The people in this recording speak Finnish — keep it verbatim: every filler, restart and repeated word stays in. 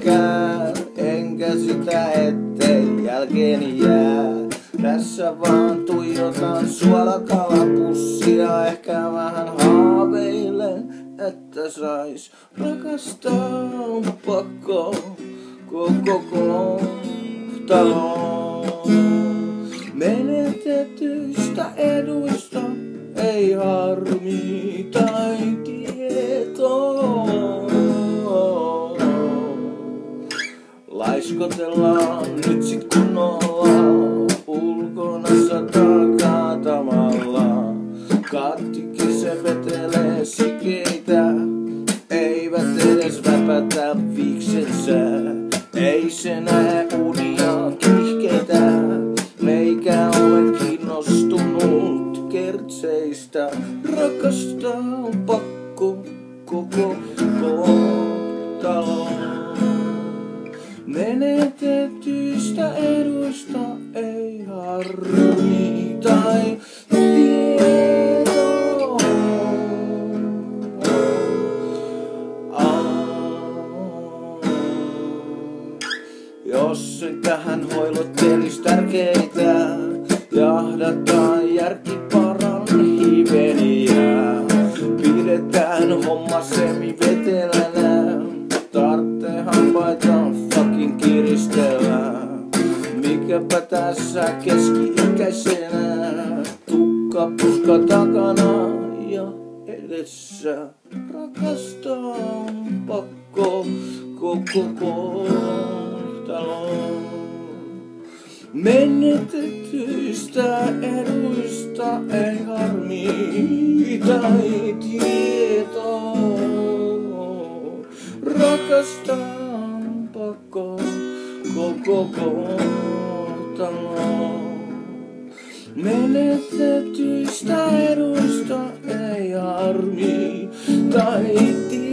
pelkää, enkä sitä ettei jälkeeni jää. Tässä vaan tuijotan suolakalapussia, ehkä vähän haaveilen, että sais rakastaa. On pakko koko kohtaloon. Menetetyistä eduista ei harmi tai tietoa. Laiskotellaan nyt sit kunnolla, ulkona sataa kaatamalla. Kattikisen vetelee sikeitä, eivät edes väpätä viiksensä. Ei se näe unia kihkeitä, eikä ole kiinnostunut kertseistä. Rakastaa on pakko koko kohtaloon. Menetetyistä eduista ei harmi tai tietoa. Jos se tähän hoilottelis tärkeitä, jahdataan järkiparan hiveniä. Pidetään homma semivetelänä, tarttee hampaita fucking kiristellä. Mikäpä tässä keski-ikäisenä, tukka puska takana ja edessä. Rakastaa on pakko koko kohtaloon. Menetetyistä eduista ei harmi tai tietoa. Rakastaa on pakko koko kohtaloon. Menetetyistä eduista ei harmi tai tietoa.